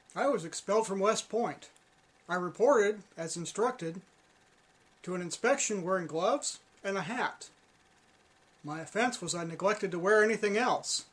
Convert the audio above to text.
I was expelled from West Point. I reported, as instructed, to an inspection wearing gloves and a hat. My offense was I neglected to wear anything else.